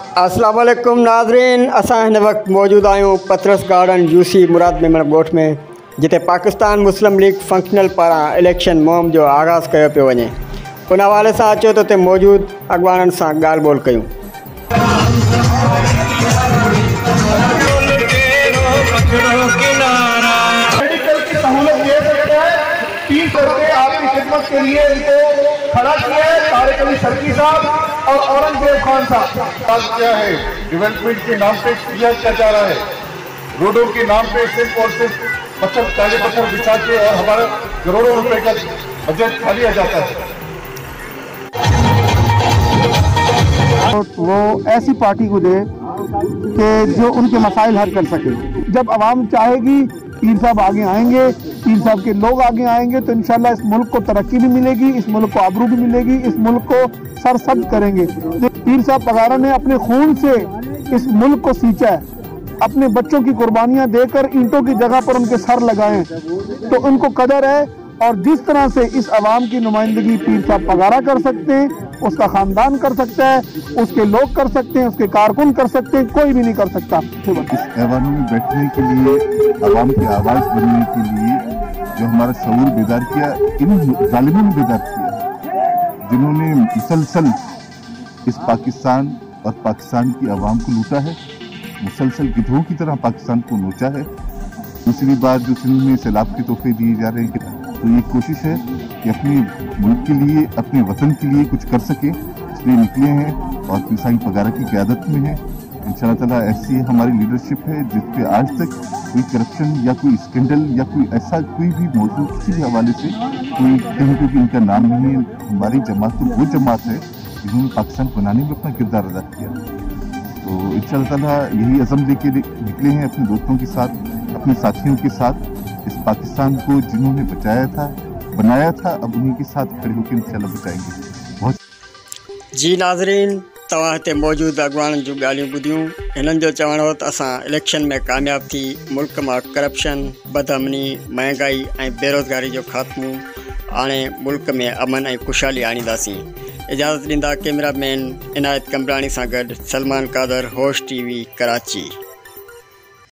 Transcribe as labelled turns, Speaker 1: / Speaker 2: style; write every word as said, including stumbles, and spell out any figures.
Speaker 1: अस्सलाम वालेकुम नाज़रीन, असां हिन वक़्तु मौजूदु आहियूं पथरस गार्डन यूसी मुराद मेमण ॻोठ में, जिते पाकिस्तान मुस्लिम लीग फंक्शनल पारां इलेक्शन मुहिम जो आगाज़ कयो पियो वञे। उन हवाले सां अचो त उते मौजूदु अॻवाननि सां ॻाल्हि ॿोल कयूं।
Speaker 2: मेडिकल की सहूलत दे सकते हैं, तीन सौ रुपये आपकी खिदमत के लिए इनको खड़ा किया है तारिक अली सरकी साहब और औरंगजेब खान साहब। क्या है डेवलपमेंट के नाम पे किया क्या जा रहा है, रोडों के नाम पे सिर्फ और सिर्फ पत्थर ताजे पत्थर बिछा के और हमारा करोड़ों रुपए का बजट खा लिया जाता है।
Speaker 3: वो ऐसी पार्टी को दे कि जो उनके मसाइल हल कर सके। जब आवाम चाहेगी पीर साहब आगे आएंगे, पीर साहब के लोग आगे आएंगे तो इंशाल्लाह इस मुल्क को तरक्की भी मिलेगी, इस मुल्क को आबरू भी मिलेगी, इस मुल्क को सरसब्ज करेंगे। पीर साहब पगारा ने अपने खून से इस मुल्क को सींचा है, अपने बच्चों की कुर्बानियां देकर ईंटों की जगह पर उनके सर लगाए, तो उनको कदर है। और जिस तरह से इस अवाम की नुमाइंदगी पीर साहब पगारा कर सकते हैं, उसका खानदान कर सकता है, उसके लोग कर सकते हैं, उसके कारकुन कर सकते हैं, कोई भी नहीं कर सकता।
Speaker 4: इस ऐवान में बैठने के लिए, अवाम की आवाज़ बनने के लिए जो हमारा शऊर बेदार किया, इन जालिमों ने बेदार किया, जिन्होंने मुसलसल इस पाकिस्तान और पाकिस्तान की आवाम को लूटा है, मुसलसल गिद्धों की तरह पाकिस्तान को नोचा है। दूसरी बात जो सिंध में सैलाब के तोहफे दिए जा रहे हैं, तो ये कोशिश है कि अपने मुल्क के लिए, अपने वतन के लिए कुछ कर सके, इसलिए निकले हैं और पीर साहब पगारा की क़यादत में है। इंशाअल्लाह ताला ऐसी हमारी लीडरशिप है जिसपे आज तक कोई करप्शन या कोई स्कैंडल या कोई ऐसा कोई भी मौजूद किसी भी हवाले से कोई कहीं पे भी इनका नाम नहीं है। हमारी जमात तो वो जमात है जिन्होंने पाकिस्तान बनाने में अपना किरदार अदा किया। तो इंशाअल्लाह ताला यही अज़म लेके निकले हैं अपने दोस्तों के साथ, अपने साथियों के साथ, इस पाकिस्तान को जिन्होंने बचाया था, बनाया था, अब उन्हीं के साथ खड़े होकर इंशाअल्लाह बचाएंगे। बहुत
Speaker 1: जी नाज़रीन, तव्हां हिते मौजूदु अॻवाननि जूं ॻाल्हियूं ॿुधियूं। हिननि जो चवणु हो त असां इलेक्शन में कामयाबु थी मुल्क मां करप्शन, बदअमनी, महांगाई ऐं बेरोज़गारी जो ख़ात्मो आणे मुल्क में अमन ऐं ख़ुशहाली आणींदासीं। इजाज़त ॾींदा कैमरामैन इनायत कमराणी सां गॾु सलमान कादर, होश टीवी, कराची।